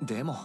でも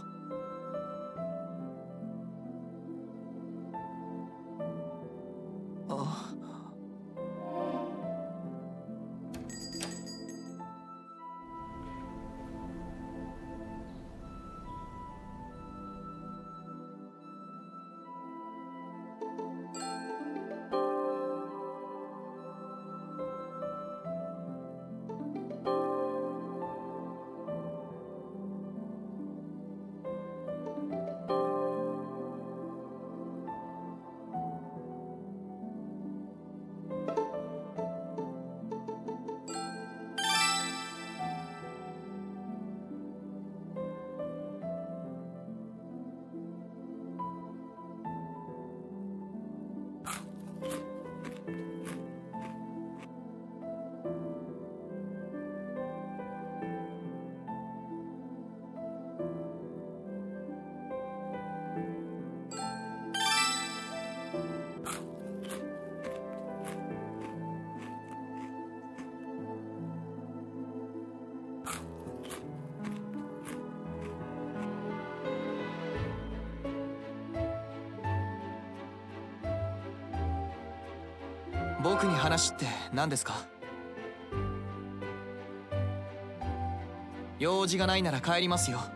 僕に話って何ですか？用事がないなら帰りますよ。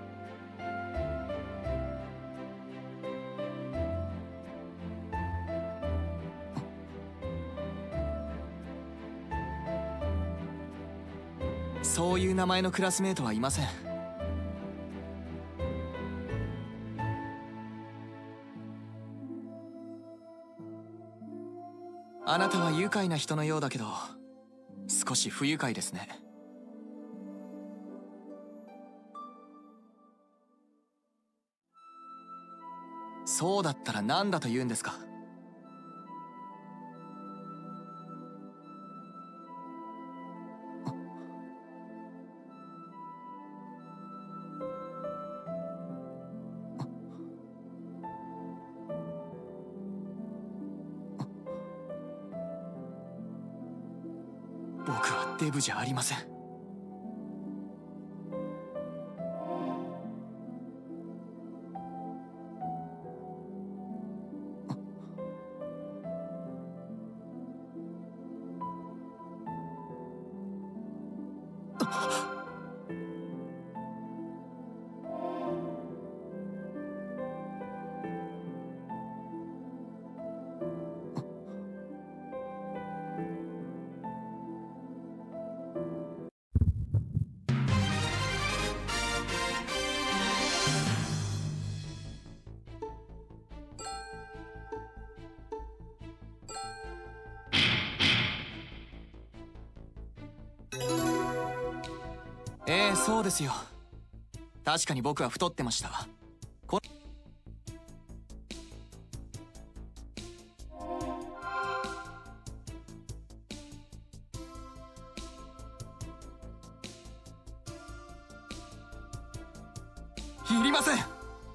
そういう名前のクラスメートはいません。あなたは愉快な人のようだけど、少し不愉快ですね。そうだったら何だと言うんですか？僕はデブじゃありません。そうですよ。確かに僕は太ってました。いりません。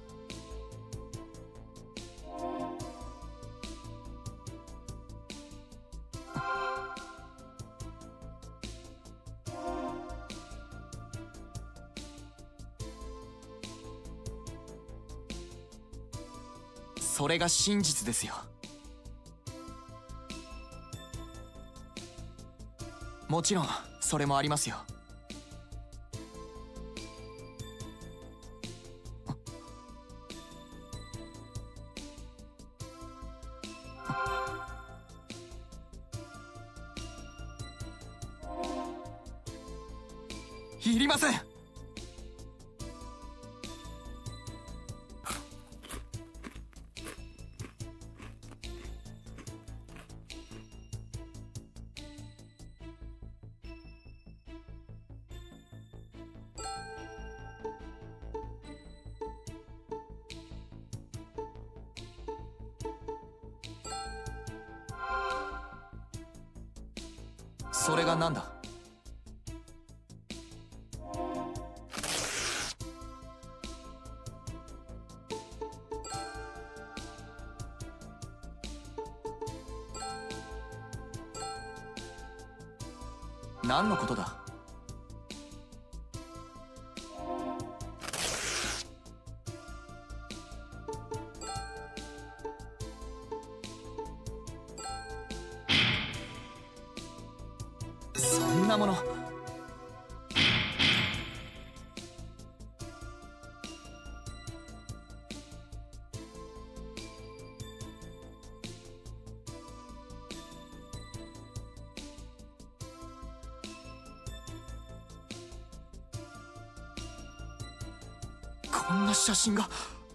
それが真実ですよ。もちろんそれもありますよ。いりません。それがなんだ？何のことだ？ なもの。こんな写真が。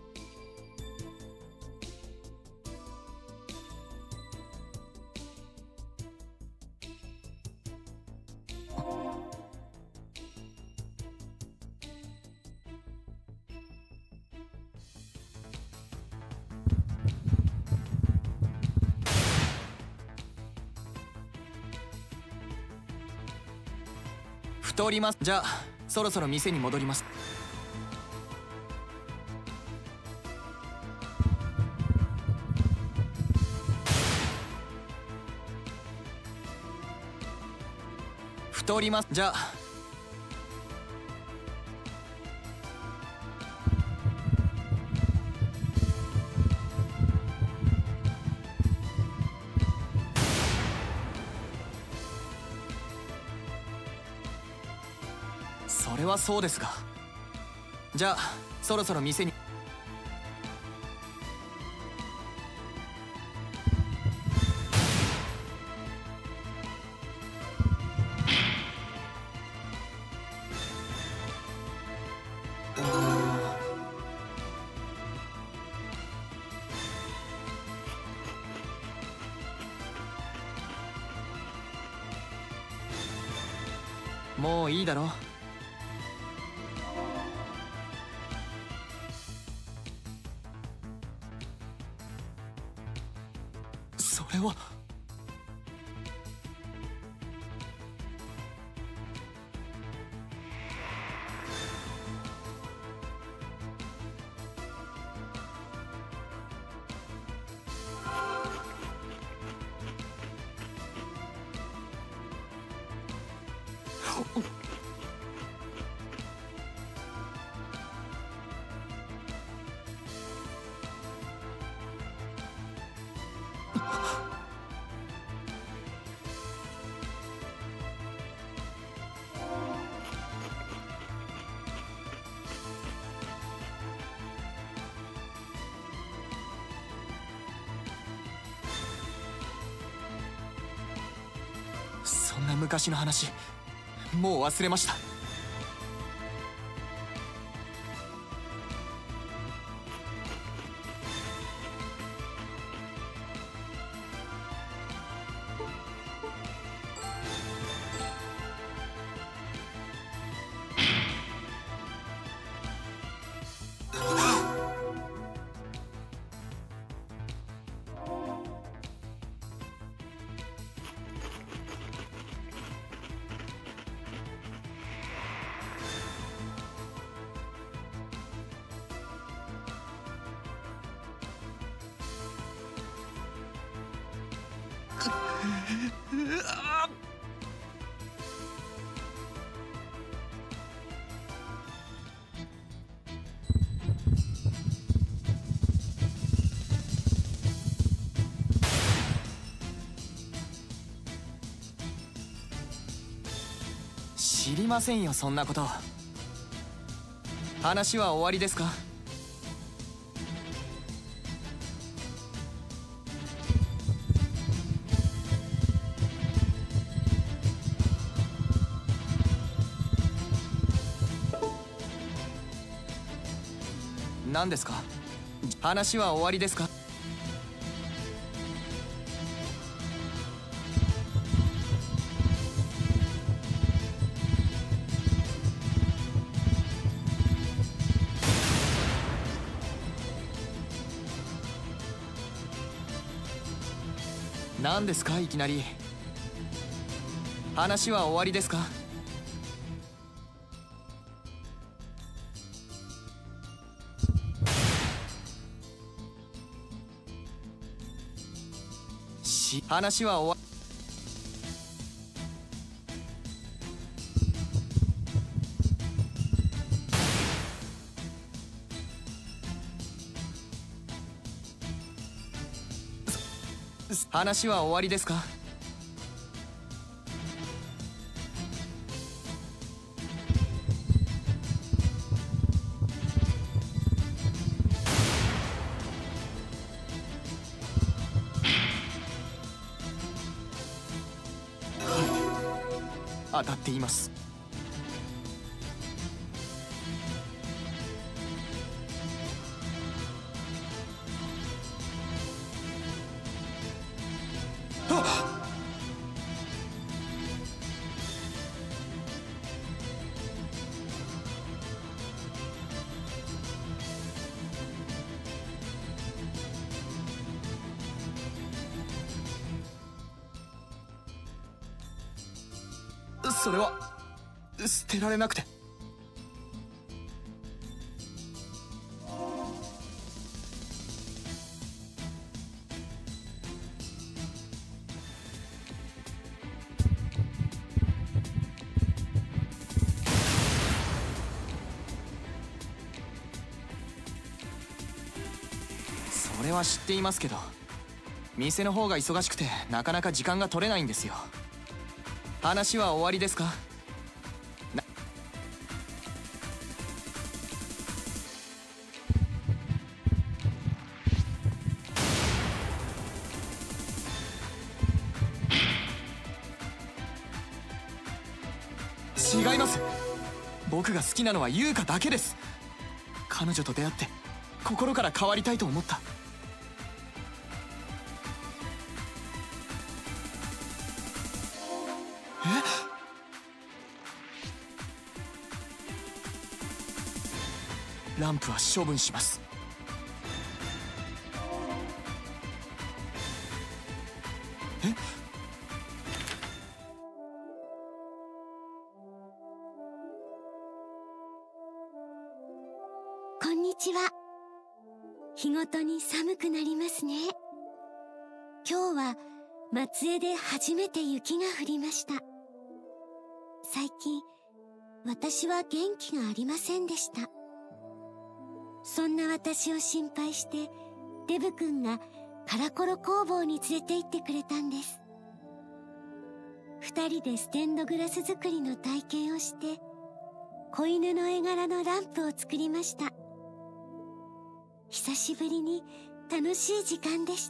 太ります。じゃあそろそろ店に戻ります。太ります。じゃあそれはそうですが、じゃあそろそろ店に。もういいだろ。それは。そんな昔の話もう忘れました。知りませんよ、そんなこと。話は終わりですか？何ですか？話は終わりですか？何ですかいきなり。話は終わりですか？話は終わ話は終わりですか？ 当たっています。それは捨てられなくて。それは知っていますけど、店の方が忙しくてなかなか時間が取れないんですよ。話は終わりですか？違います。僕が好きなのは優香だけです。彼女と出会って心から変わりたいと思った。ランプは処分します。 こんにちは。日ごとに寒くなりますね。今日は松江で初めて雪が降りました。最近私は元気がありませんでした。そんな私を心配してデブ君がカラコロ工房に連れて行ってくれたんです。二人でステンドグラス作りの体験をして子犬の絵柄のランプを作りました。久しぶりに楽しい時間でした。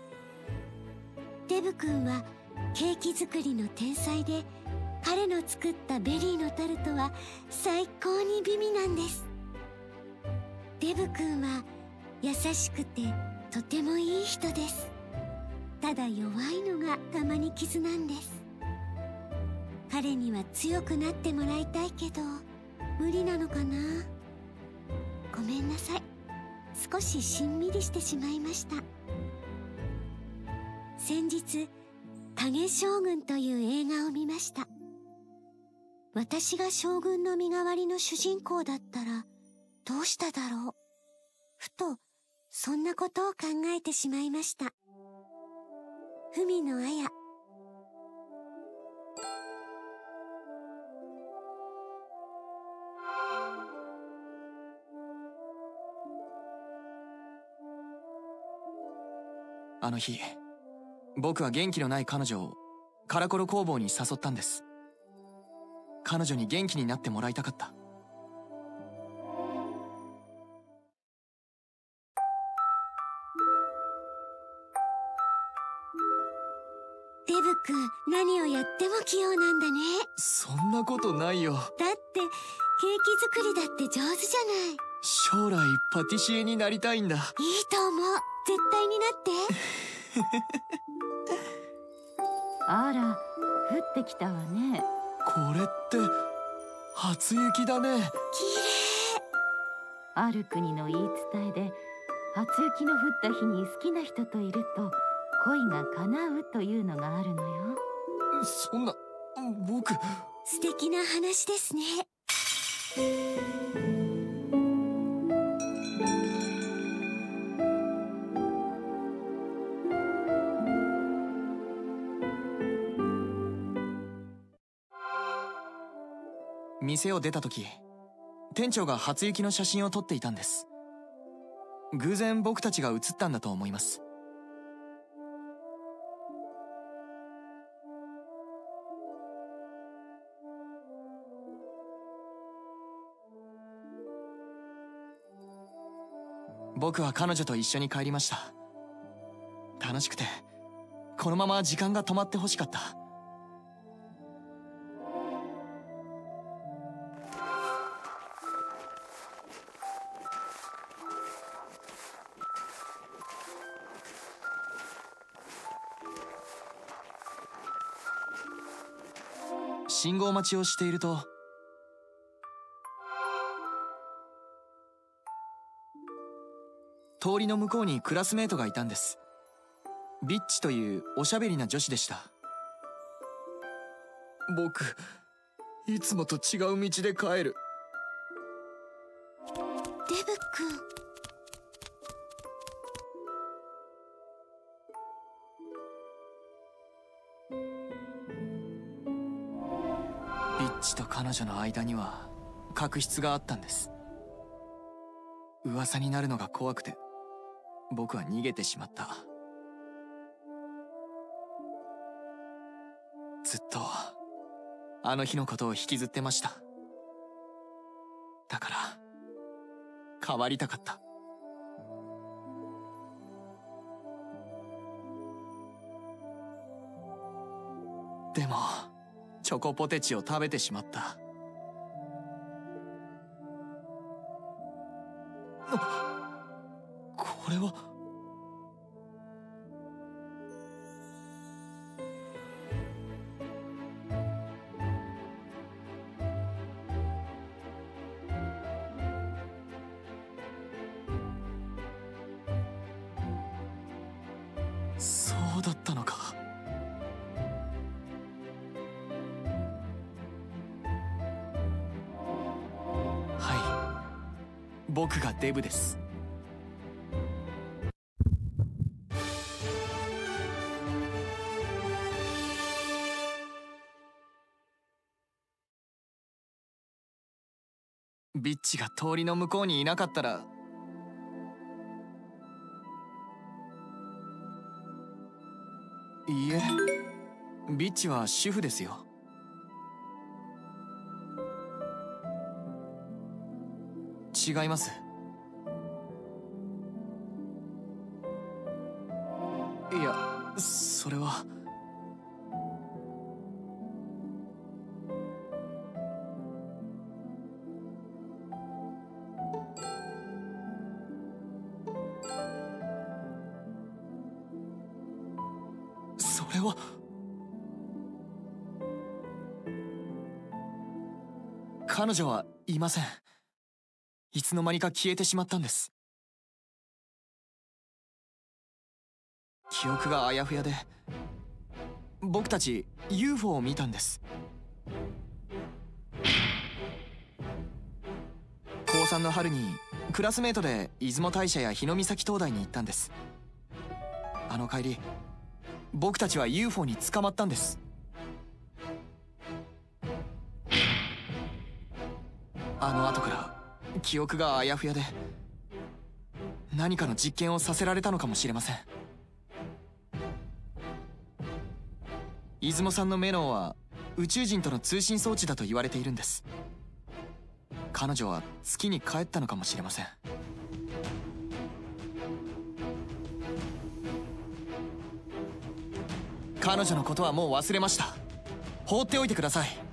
デブ君はケーキ作りの天才で、彼の作ったベリーのタルトは最高に美味なんです。デブ君は優しくてとてもいい人です。ただ弱いのがたまに傷なんです。彼には強くなってもらいたいけど無理なのかな。ごめんなさい。少ししんみりしてしまいました。先日影将軍という映画を見ました。私が将軍の身代わりの主人公だったらどうしただろう。ふとそんなことを考えてしまいました。文野綾。 あの日、僕は元気のない彼女をカラコロ工房に誘ったんです。彼女に元気になってもらいたかった。 デブ君、何をやっても器用なんだね。 そんなことないよ。 だってケーキ作りだって上手じゃない。 将来パティシエになりたいんだ。 いいと思う。絶対になって。 あら、降ってきたわね。 これって初雪だね。 綺麗。 ある国の言い伝えで、初雪の降った日に好きな人といると恋が叶うというのがあるのよ。 そんな、僕。 素敵な話ですね。 店を出た時、店長が初雪の写真を撮っていたんです。偶然僕たちが写ったんだと思います。僕は彼女と一緒に帰りました。楽しくて、このまま時間が止まってほしかった。 信号待ちをしていると、通りの向こうにクラスメートがいたんです。ビッチというおしゃべりな女子でした。僕、いつもと違う道で帰る。 デブ君。 ビッチと彼女の間には確執があったんです。噂になるのが怖くて僕は逃げてしまった。ずっとあの日のことを引きずってました。だから変わりたかった。でもチョコポテチを食べてしまった。これは。そうだったのか。はい、僕がデブです。ビッチが通りの向こうにいなかったら、いいえ、ビッチは主婦ですよ。違います。いや、それは。それは。彼女はいません。いつの間にか消えてしまったんです。記憶があやふやで、僕たち UFO を見たんです。高3の春にクラスメートで出雲大社や日御碕灯台に行ったんです。あの帰り僕たちは UFO に捕まったんです。あの後から記憶があやふやで、何かの実験をさせられたのかもしれません。出雲さんのメノンは宇宙人との通信装置だと言われているんです。彼女は月に帰ったのかもしれません。彼女のことはもう忘れました。放っておいてください。